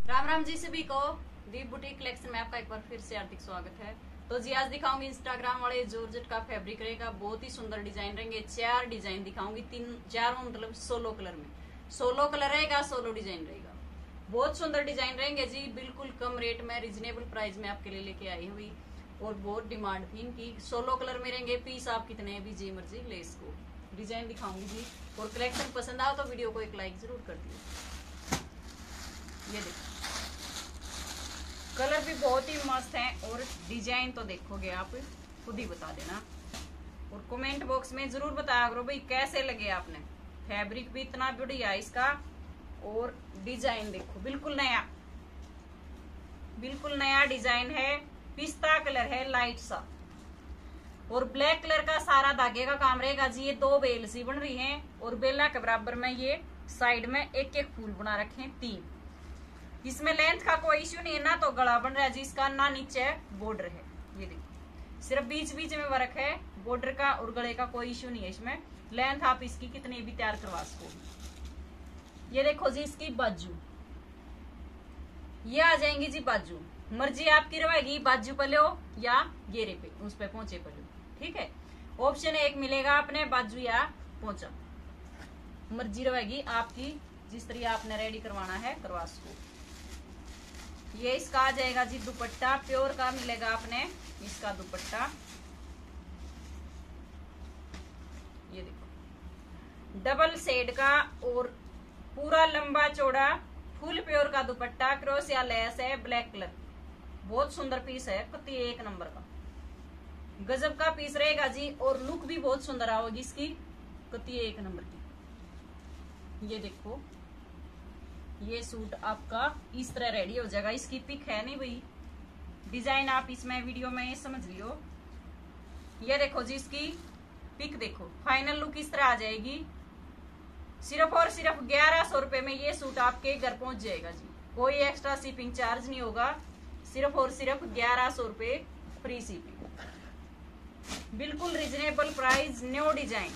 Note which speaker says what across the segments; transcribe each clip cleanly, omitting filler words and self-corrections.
Speaker 1: राम राम जी सभी को दीप boutique collection में आपका एक बार फिर से हार्दिक स्वागत है। तो जी आज दिखाऊंगी इंस्टाग्राम वाले जॉर्जेट का फैब्रिक रहेगा। बहुत ही सुंदर डिजाइन रहेंगे। 4 डिजाइन दिखाऊंगी, 4 मतलब 16 कलर में 16 कलर रहेगा, 16 डिजाइन रहेगा। बहुत सुंदर डिजाइन रहेंगे जी, बिल्कुल कम रेट में रिजनेबल प्राइस में आपके लिए लेके आई हुई और बहुत डिमांड थी इनकी। 16 कलर में रहेंगे। पीस आप कितने भी जी मर्जी ले इसको। डिजाइन दिखाऊंगी जी और कलेक्शन पसंद आओ तो वीडियो को एक लाइक जरूर कर दिए। ये देखो कलर भी बहुत ही मस्त है और डिजाइन तो देखोगे आप खुद ही बता देना और कमेंट बॉक्स में जरूर बताया करो भाई कैसे लगे आपने। फैब्रिक भी इतना बढ़िया है इसका और डिजाइन देखो बिल्कुल नया डिजाइन है। पिस्ता कलर है लाइट सा और ब्लैक कलर का सारा धागे का काम रहेगा जी। ये 2 बेल सी बन रही हैं और बेला के बराबर में ये साइड में एक एक फूल बना रखे हैं 3। इसमें लेंथ का कोई इश्यू नहीं है, ना तो गला बन रहा है जिसका ना नीचे बॉर्डर है। ये देखो सिर्फ बीच बीच में वर्क है, बॉर्डर का और गले का कोई इश्यू नहीं है। इसमें लेंथ आप इसकी कितनी भी तैयार करवा सको। ये देखो जी इसकी बाजू, ये आ जाएंगी जी बाजू। मर्जी आपकी रहेगी बाजू पे लो या घेरे पे उस पे पहुंचे पे लो, ठीक है। ऑप्शन एक मिलेगा अपने बाजू या पहुंचा, मर्जी रहेगी आपकी। जिस तरह आपने रेडी करवाना है करवा सको। ये इसका आ जाएगा जी दुपट्टा, प्योर का मिलेगा आपने इसका दुपट्टा। ये देखो डबल शेड का और पूरा लंबा चौड़ा फुल प्योर का दुपट्टा, क्रॉस या लेस है, ब्लैक कलर। बहुत सुंदर पीस है, कति 1 नंबर का गजब का पीस रहेगा जी और लुक भी बहुत सुंदर आओगी इसकी, कति 1 नंबर की। ये देखो ये सूट आपका इस तरह रेडी हो जाएगा। इसकी पिक है नहीं भाई, डिजाइन आप इसमें वीडियो में समझ लियो। ये देखो जी इसकी पिक देखो, फाइनल लुक इस तरह आ जाएगी। सिर्फ और सिर्फ 1100 रुपए में ये सूट आपके घर पहुंच जाएगा जी। कोई एक्स्ट्रा शिपिंग चार्ज नहीं होगा, सिर्फ और सिर्फ 1100 रुपए फ्री शिपिंग। बिल्कुल रिजनेबल प्राइस, न्यू डिजाइन।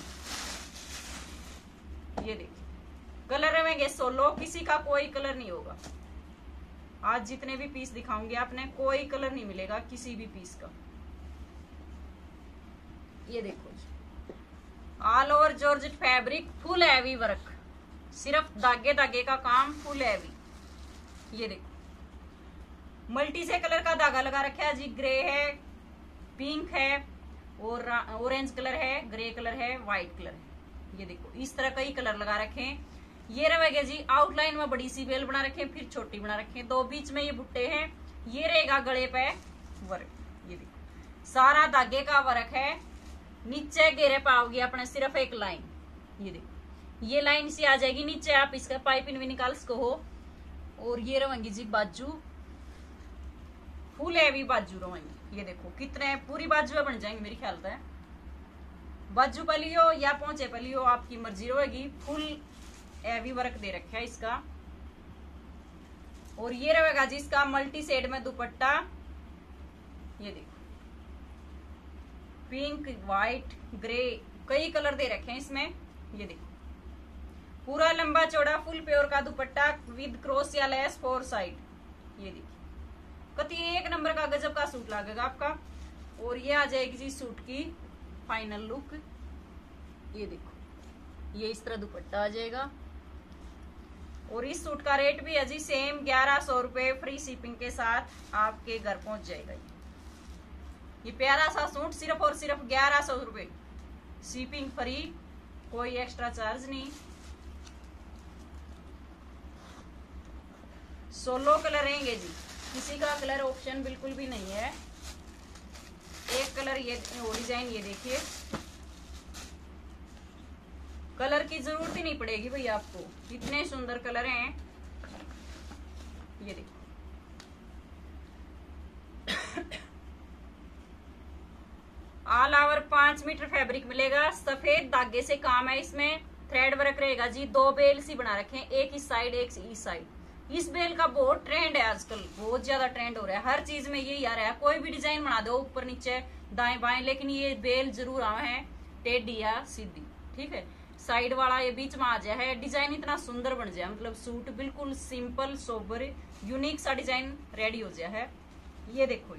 Speaker 1: ये देखिए कलर रहेंगे 16, किसी का कोई कलर नहीं होगा। आज जितने भी पीस दिखाऊंगे आपने कोई कलर नहीं मिलेगा किसी भी पीस का। ये देखो all over georgette fabric, full heavy work, सिर्फ धागे धागे का काम, फुल हैवी। ये देखो मल्टी से कलर का धागा लगा रखा है जी। ग्रे है, पिंक है और ऑरेंज कलर है, ग्रे कलर है, व्हाइट कलर है। ये देखो इस तरह कई कलर लगा रखे हैं। ये रहेगा जी आउटलाइन में बड़ी सी बेल बना रखे, फिर छोटी बना रखे, 2 बीच में ये बुट्टे हैं। ये रहेगा गले पे वर्क। ये देखो सारा धागे का वर्क है। नीचे घेरे पाओगे अपने सिर्फ एक लाइन। ये देखो ये लाइन सी आ जाएगी नीचे, आप इसका पाइपिंग भी निकाल सको हो। और ये रहेंगी जी बाजू, फुल हैवी बाजू रहेंगी। ये देखो कितने पूरी बाजू बन जाएंगे मेरे ख्याल से। बाजू पे लियो या पहुंचे पे लियो, आपकी मर्जी रहेगी। फुल हैवी वर्क दे रखा है इसका। और ये रहेगा जी इसका मल्टी शेड में दुपट्टा। ये देखो पिंक, व्हाइट, ग्रे, कई कलर दे रखे हैं इसमें। ये देखो पूरा लंबा चौड़ा फुल प्योर का दुपट्टा विद क्रॉस या लेस 4 साइड। ये देखिए कति 1 नंबर का गजब का सूट लगेगा आपका। और ये आ जाएगी जी सूट की फाइनल लुक। ये देखो ये इस तरह दुपट्टा आ जाएगा और इस सूट का रेट भी है जी सेम 1100 रुपए फ्री शिपिंग के साथ आपके घर पहुंच जाएगा। ये प्यारा सा सूट सिर्फ और सिर्फ 1100 रुपए, शिपिंग फ्री, कोई एक्स्ट्रा चार्ज नहीं। 16 कलर रहेंगे जी, किसी का कलर ऑप्शन बिल्कुल भी नहीं है। एक कलर ये डिजाइन, ये देखिए कलर की जरूरत ही नहीं पड़ेगी भाई आपको, इतने सुंदर कलर हैं। ये देखो ऑल ओवर 5 मीटर फैब्रिक मिलेगा। सफेद धागे से काम है इसमें, थ्रेड वर्क रहेगा जी। 2 बेल सी बना रखे हैं, एक इस साइड एक इस साइड। इस बेल का बहुत ट्रेंड है आजकल, बहुत ज्यादा ट्रेंड हो रहा है। हर चीज में यही आ रहा है, कोई भी डिजाइन बना दो ऊपर नीचे दाएं बाएं, लेकिन ये बेल जरूर आवे हैं टेढ़ी या सीधी, ठीक है। साइड वाला ये बीच में आ जाए है। डिजाइन इतना सुंदर बन जाए, मतलब सूट बिल्कुल सिंपल सोबर यूनिक सा डिजाइन रेडी हो जाए है। ये देखो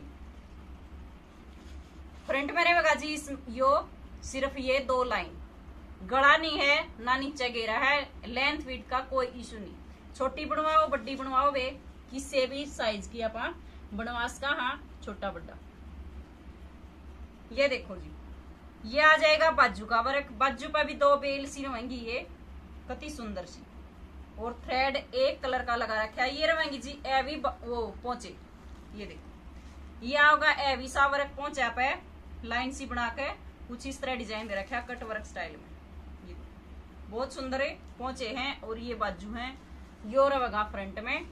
Speaker 1: फ्रंट में रहेगा जी यो सिर्फ ये 2 लाइन, गला नहीं है ना नीचे घेरा है, लेंथ विड्थ का कोई इशू नहीं। छोटी बनवाओ बड़ी बनवाओ वे किसी भी साइज की आप बनवा सका। हाँ छोटा बड़ा। ये देखो जी ये आ जाएगा बाजू का वर्क, बाजू पर भी 2 बेल सी रहेंगी, ये कति सुंदर सी, और थ्रेड एक कलर का लगा रखा है। ये रहेंगी जी एवी वो पोंचे। ये देखो ये आओगा एवी सा वर्क पोंचा पे लाइन सी बना के कुछ इस तरह डिजाइन दे रखा है कट वर्क स्टाइल में। ये बहुत सुंदर है पोंचे हैं, और ये बाजू हैं। यो रहेगा फ्रंट में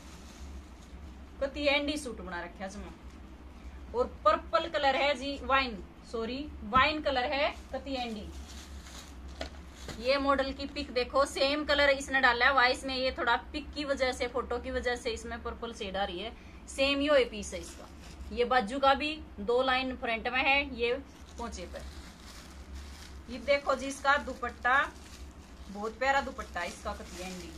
Speaker 1: कति एंडी सूट बना रखा है इसमें, और पर्पल कलर है जी वाइन कलर है कति एंडी। ये मॉडल की पिक देखो, सेम कलर इसने डाला है वाइस में, ये थोड़ा पिक की वजह से फोटो की वजह से इसमें पर्पल शेड आ रही है। सेम यो पीस है इसका। ये बाजू का भी 2 लाइन फ्रंट में है, ये पोंचे पर। ये देखो जी इसका दुपट्टा, बहुत प्यारा दुपट्टा इसका कति एंडी।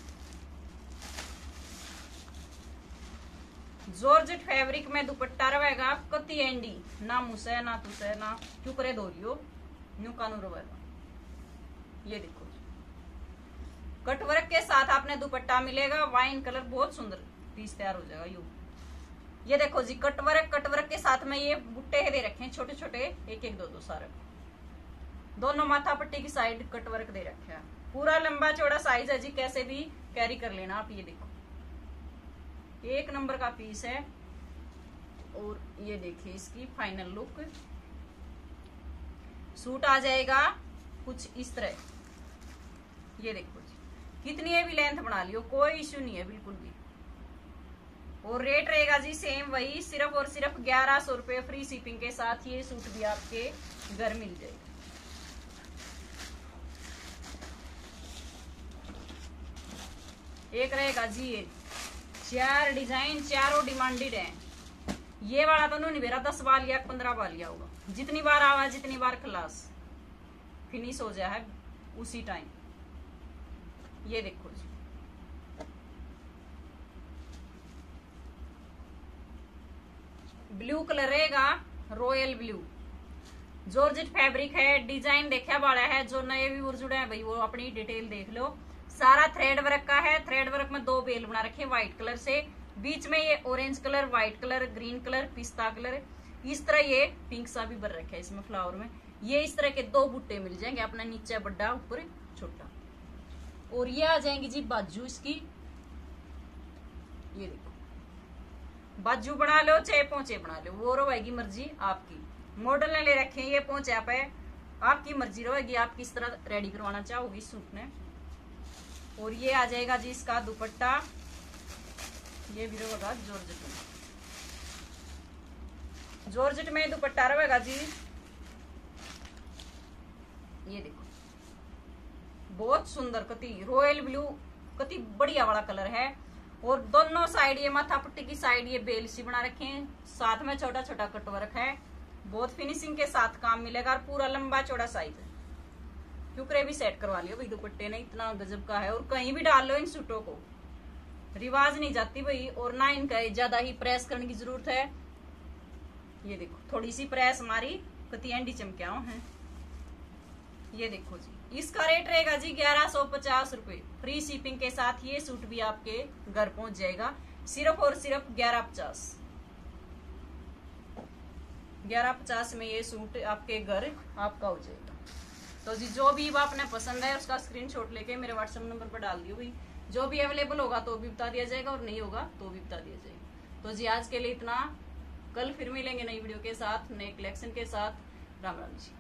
Speaker 1: जॉर्जेट फैब्रिक में दुपट्टा रहेगा कति एंडी, ना मुसे ना तुसे ना क्यों करे दोरियो न्यू कानू रहेगा। ये देखो कट वर्क के साथ आपने दुपट्टा मिलेगा, वाइन कलर बहुत सुंदर पीस तैयार हो जाएगा यू। ये देखो जी कट वर्क के साथ में ये बुट्टे दे रखे हैं छोटे छोटे, 1-1 2-2 सारे, दोनों माथा पट्टी की साइड कट वर्क दे रखे हैं। पूरा लंबा चौड़ा साइज है जी, कैसे भी कैरी कर लेना आप। ये देखो 1 नंबर का पीस है, और ये देखिए इसकी फाइनल लुक। सूट आ जाएगा कुछ इस तरह। ये देखो जी कितनी भी लेंथ बना लियो कोई इश्यू नहीं है बिल्कुल भी। और रेट रहेगा जी सेम वही, सिर्फ और सिर्फ 1100 रुपये फ्री शिपिंग के साथ ये सूट भी आपके घर मिल जाएगा। एक रहेगा जी ये 4 डिजाइन, चारों डिमांडेड है। ये वाला तो नहीं मेरा 10 बार लिया 15 बार लिया होगा, जितनी बार आवा जितनी बार खलास फिनिश हो जाए उसी टाइम। ये देखो जी ब्लू कलर रहेगा, रॉयल ब्लू, जॉर्जेट फैब्रिक है। डिजाइन देखा वाला है, जो नए व्यूअर जुड़े हैं भाई वो अपनी डिटेल देख लो। सारा थ्रेड वर्क का है, थ्रेड वर्क में 2 बेल बना रखे व्हाइट कलर से, बीच में ये orange colour, white colour, green colour, पिस्ता कलर, इस तरह ये पिंक सा भी बन रखा है इसमें फ्लावर में। ये इस तरह के 2 बुट्टे मिल जाएंगे अपना, नीचे बड़ा ऊपर छोटा। और ये आ जाएंगी जी बाजू इसकी। ये देखो बाजू बना लो चाहे पोंचे बना लो, वो रहेगी मर्जी आपकी। मॉडल ने ले रखे हैं ये पोंचे आप है, आपकी मर्जी रहेगी आप किस तरह रेडी करवाना चाहोगी सूट ने। और ये आ जाएगा जी इसका दुपट्टा, ये भी रहेगा जॉर्जेट में। जॉर्जेट में दुपट्टा रहेगा जी। ये देखो बहुत सुंदर कति रॉयल ब्लू, कति बढ़िया वाला कलर है। और दोनों साइड ये माथा पट्टी की साइड ये बेल सी बना रखे हैं, साथ में छोटा छोटा कटवर्क है। बहुत फिनिशिंग के साथ काम मिलेगा, और पूरा लंबा चौड़ा साइज है। क्योंकि भी सेट करवा लियो भाई, दुपट्टे ने इतना गजब का है। और कहीं भी डाल लो इन सूटों को, रिवाज नहीं जाती भाई, और ना इनका ज्यादा ही प्रेस करने की जरूरत है। ये देखो थोड़ी सी प्रेस हमारी कति एंडी चमकियाओं है। ये देखो जी इसका रेट रहेगा जी 1150 रुपए फ्री शिपिंग के साथ। ये सूट भी आपके घर पहुंच जाएगा सिर्फ और सिर्फ 1150 में ये सूट आपके घर आपका हो जाएगा। तो जी जो भी आपने पसंद है उसका स्क्रीनशॉट लेके मेरे व्हाट्सएप नंबर पर डाल दियो भाई। जो भी अवेलेबल होगा तो भी बता दिया जाएगा, और नहीं होगा तो भी बता दिया जाएगा। तो जी आज के लिए इतना, कल फिर मिलेंगे नई वीडियो के साथ, नए कलेक्शन के साथ। राम राम जी।